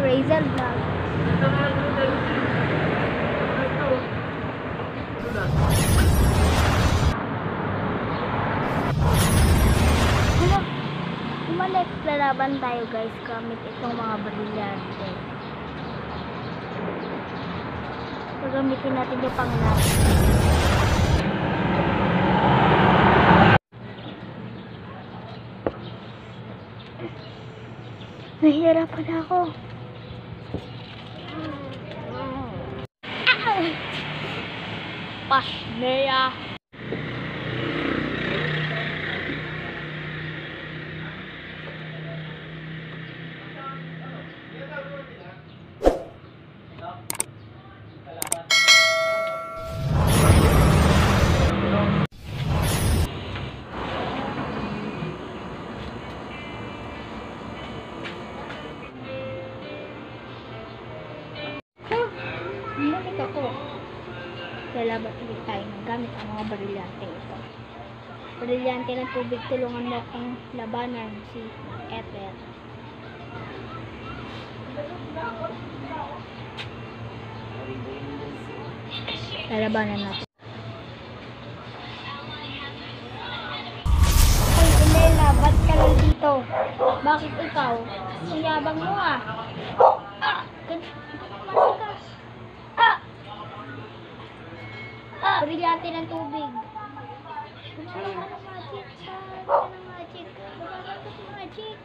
Razel Vlog. Ano? Bumalik, lalaban tayo guys gamit itong mga brilyante. Gagamitin natin yung pangalan. Nahihirapan ako. Pasneya. Bumalik ako. Lalaban ulit tayo ng gamit ang mga brilyante ito. Brilyante ng tubig, tulungan mo akong labanan si Ether. Lalabanan natin. Ay, Inela, ba't ka lang dito? Bakit ikaw? Siyabang mo ah. Brilyante ng tubig. Gumawa ka ng magic. Gumawa ka ng magic.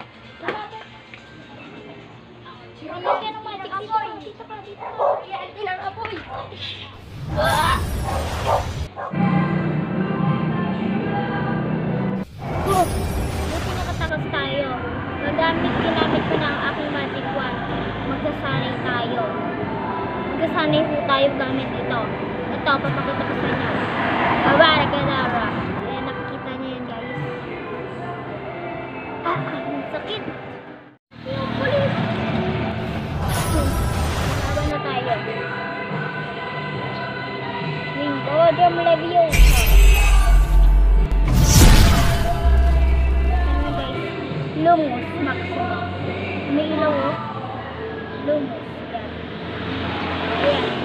Gumawa ka ng magic. Dito ka. Brilyante ng apoy. Buti nakatakas tayo. Ginamit ko na ang aking magic wand. Magsasanay tayo. Magsasanay po tayo gamit ito. Ito, papakita ko sa inyo. Abracadabra. Ayan, nakikita niyo yan, guys. Ang sakit. Yung pulis. Laban na tayo. Wingardium Leviosa. Ano, guys? Lumos Maxima. May ilaw, oh. Lumos. Ayan.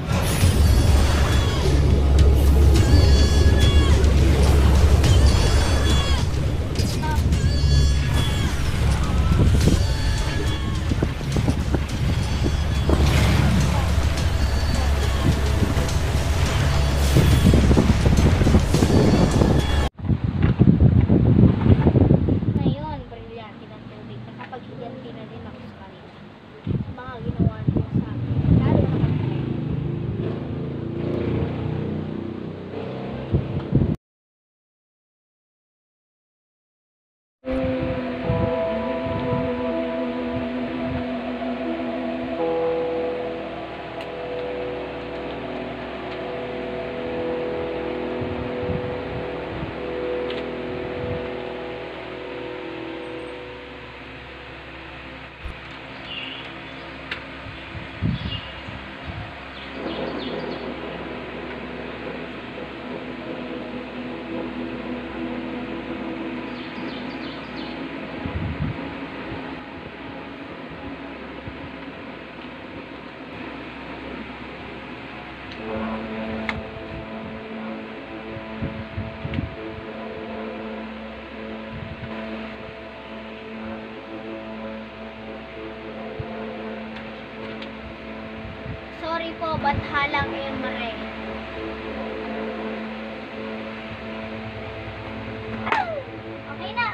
Sorry po, ba't halang yung mare? Okay na.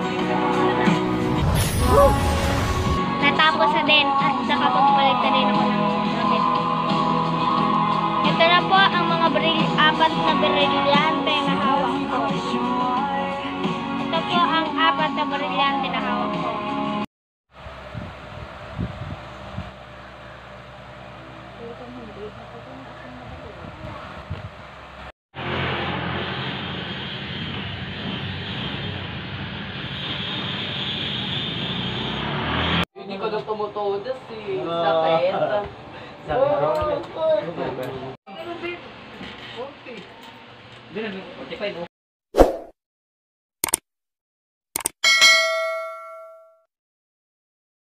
Natapos na din at nakapagpalit na din ako ng gamit. Ito na po ang mga apat na brilyante na hawak ko. Ito po ang apat na brilyante na hawak ko. Hindi ko nang tumutudas eh. Sakit. Sakit.